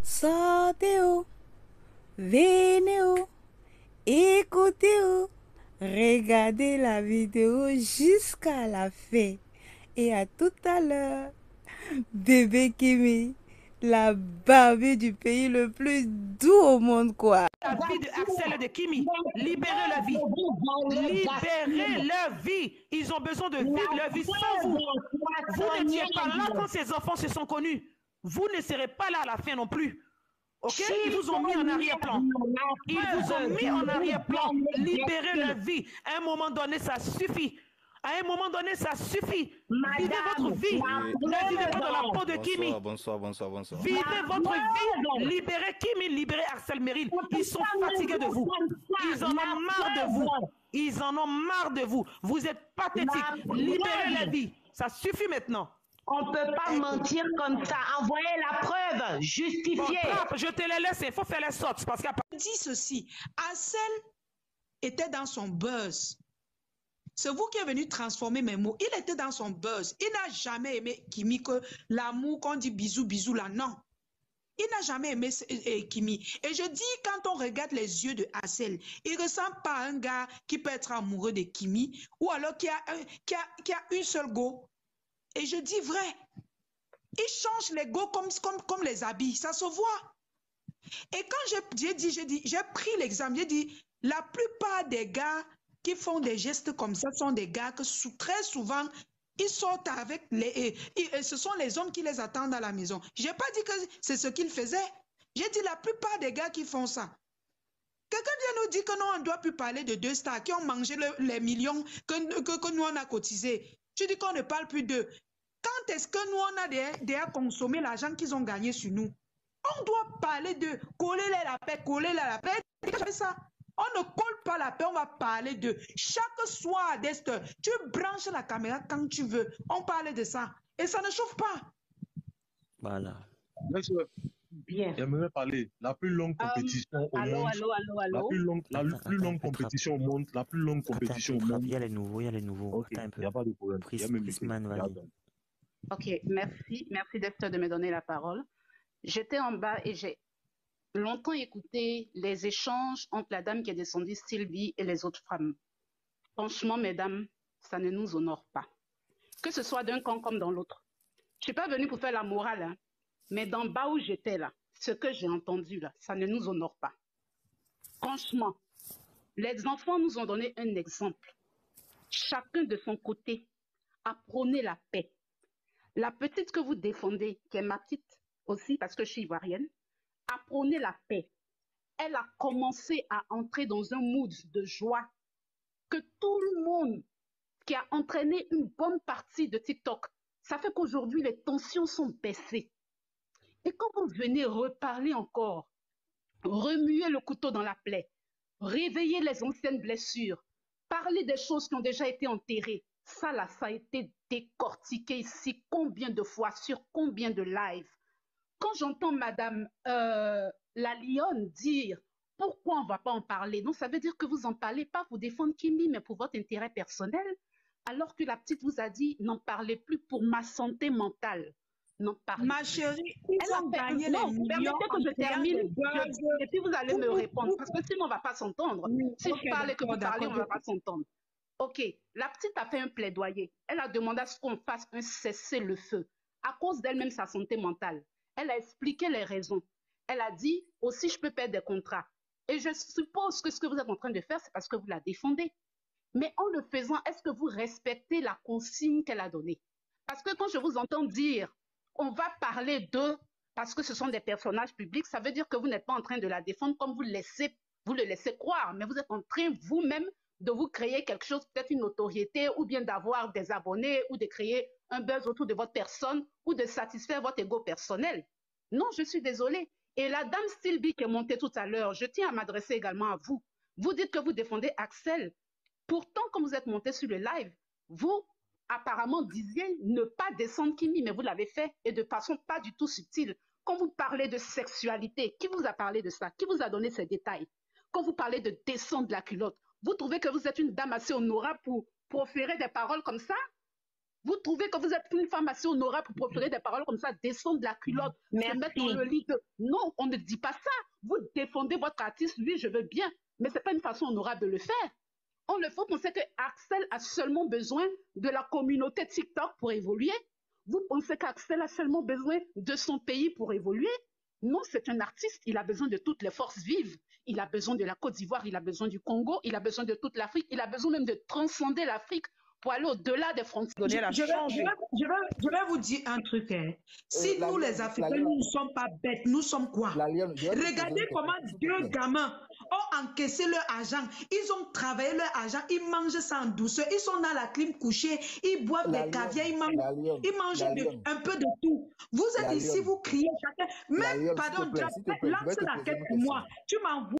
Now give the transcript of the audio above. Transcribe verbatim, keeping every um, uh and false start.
Sortez-vous, venez-vous, écoutez-vous, regardez la vidéo jusqu'à la fin. Et à tout à l'heure, bébé Kimi, la Barbie du pays le plus doux au monde, quoi. La vie de Axel et de Kimi, libérez leur vie. Libérez leur vie. Ils ont besoin de vivre leur vie sans vous. Vous n'étiez pas là quand ces enfants se sont connus. Vous ne serez pas là à la fin non plus. Ok? Ils vous ont mis en arrière-plan. Ils vous ont mis en arrière-plan. Libérez leur vie. À un moment donné, ça suffit. À un moment donné, ça suffit. Vivez votre vie. Ne vivez pas dans la peau de Kimi. Bonsoir, bonsoir, bonsoir. Vivez votre vie. Libérez Kimi, libérez Axel Merrill. Ils sont fatigués de vous. Ils en ont marre de vous. Ils en ont marre de vous. Vous êtes pathétiques. Libérez la vie. Ça suffit maintenant. On ne peut pas mentir comme ça. Envoyez la preuve. Justifiez. Bon, je te les laisse. Il faut faire les sortes. Parce qu'à dit ceci. Axel était dans son buzz. C'est vous qui êtes venu transformer mes mots. Il était dans son buzz. Il n'a jamais aimé Kimi, que l'amour, qu'on dit bisous, bisous là, non. Il n'a jamais aimé euh, Kimi. Et je dis, quand on regarde les yeux de Axel, il ne ressemble pas à un gars qui peut être amoureux de Kimi ou alors qui a, un, qui a, qui a une seule go. Et je dis vrai. Il change les go comme, comme, comme les habits. Ça se voit. Et quand j'ai dit, j'ai dit, j'ai pris l'exemple, j'ai dit, la plupart des gars qui font des gestes comme ça sont des gars que sous, très souvent, ils sortent avec les... Et, et, et ce sont les hommes qui les attendent à la maison. Je n'ai pas dit que c'est ce qu'ils faisaient. J'ai dit la plupart des gars qui font ça. Quelqu'un vient nous dire que non, on ne doit plus parler de deux stars qui ont mangé le, les millions que, que, que nous, on a cotisés. Je dis qu'on ne parle plus d'eux. Quand est-ce que nous, on a déjà consommé l'argent qu'ils ont gagné sur nous? On doit parler d'eux. Coller la paix, coller la paix. C'est ça. On ne colle pas la paix, on va parler de chaque soir d'est. Tu branches la caméra quand tu veux. On parle de ça. Et ça ne chauffe pas. Voilà. Bien. J'aimerais parler. La plus longue compétition um, au allô, monde. Allô, allô, allô. La plus longue, la Attends, plus attends, longue attends, compétition au monde. La plus longue compétition attends, au monde. il y a les nouveaux, il y a les nouveaux. Ok, Attends un peu. il n'y a pas de problème. Pris, Il y a même Prisman, les vas-y. Ok, merci. Merci d'être de me donner la parole. J'étais en bas et j'ai longtemps écouté les échanges entre la dame qui est descendue, Sylvie, et les autres femmes. Franchement, mesdames, ça ne nous honore pas. Que ce soit d'un camp comme dans l'autre. Je ne suis pas venue pour faire la morale, hein, mais d'en bas où j'étais là, ce que j'ai entendu là, ça ne nous honore pas. Franchement, les enfants nous ont donné un exemple. Chacun de son côté a prôné la paix. La petite que vous défendez, qui est ma petite aussi, parce que je suis ivoirienne, a prôné la paix. Elle a commencé à entrer dans un mood de joie que tout le monde qui a entraîné une bonne partie de TikTok, ça fait qu'aujourd'hui les tensions sont baissées. Et quand vous venez reparler encore, remuer le couteau dans la plaie, réveiller les anciennes blessures, parler des choses qui ont déjà été enterrées, ça là, ça a été décortiqué ici combien de fois, sur combien de lives. Quand j'entends Madame euh, la Lionne dire pourquoi on ne va pas en parler, donc ça veut dire que vous en parlez pas pour défendre Kimi, mais pour votre intérêt personnel, alors que la petite vous a dit n'en parlez plus pour ma santé mentale. N'en parlez Ma plus. chérie, ils Elle a ont fait gagné un... les Non, millions permettez que je termine je... et puis vous allez me répondre parce que sinon on ne va pas s'entendre. Si okay, je parle et que vous parlez, on ne va pas s'entendre. Ok, la petite a fait un plaidoyer. Elle a demandé à ce qu'on fasse un cessez-le-feu à cause d'elle-même, sa santé mentale. Elle a expliqué les raisons. Elle a dit aussi je peux perdre des contrats. Et je suppose que ce que vous êtes en train de faire, c'est parce que vous la défendez. Mais en le faisant, est-ce que vous respectez la consigne qu'elle a donnée? Parce que quand je vous entends dire on va parler d'eux parce que ce sont des personnages publics, ça veut dire que vous n'êtes pas en train de la défendre comme vous, laissez, vous le laissez croire, mais vous êtes en train vous-même de vous créer quelque chose, peut-être une notoriété, ou bien d'avoir des abonnés, ou de créer un buzz autour de votre personne, ou de satisfaire votre ego personnel. Non, je suis désolée. Et la dame Sylvie qui est montée tout à l'heure, je tiens à m'adresser également à vous. Vous dites que vous défendez Axel. Pourtant, quand vous êtes monté sur le live, vous, apparemment, disiez ne pas descendre Kimi, mais vous l'avez fait, et de façon pas du tout subtile. Quand vous parlez de sexualité, qui vous a parlé de ça? Qui vous a donné ces détails? Quand vous parlez de descendre la culotte, vous trouvez que vous êtes une dame assez honorable pour proférer des paroles comme ça? Vous trouvez que vous êtes une femme assez honorable pour proférer des paroles comme ça, descendre de la culotte, se mettre dans le lit de... Non, on ne dit pas ça. Vous défendez votre artiste, oui, je veux bien, mais ce n'est pas une façon honorable de le faire. On le faut penser que Axel a seulement besoin de la communauté TikTok pour évoluer. Vous pensez qu'Axel a seulement besoin de son pays pour évoluer? Non, c'est un artiste, il a besoin de toutes les forces vives. Il a besoin de la Côte d'Ivoire, il a besoin du Congo, il a besoin de toute l'Afrique, il a besoin même de transcender l'Afrique pour aller au-delà des frontières. Je, je, vais, je, vais, je, vais, je vais vous dire un truc. Hein. Si euh, nous, la, les Africains, nous ne sommes pas bêtes, nous sommes quoi? Lion, regardez comment deux gamins ont encaissé leur argent. Ils ont travaillé leur argent, ils mangent ça en douceur. Ils sont dans la clim couchés, ils boivent la des caviars, ils mangent, lion, ils mangent de, un peu de tout. Vous êtes la ici, lion. Vous criez chacun. Même, lion, pardon, plaît, lance la tête pour moi. Tu m'envoies.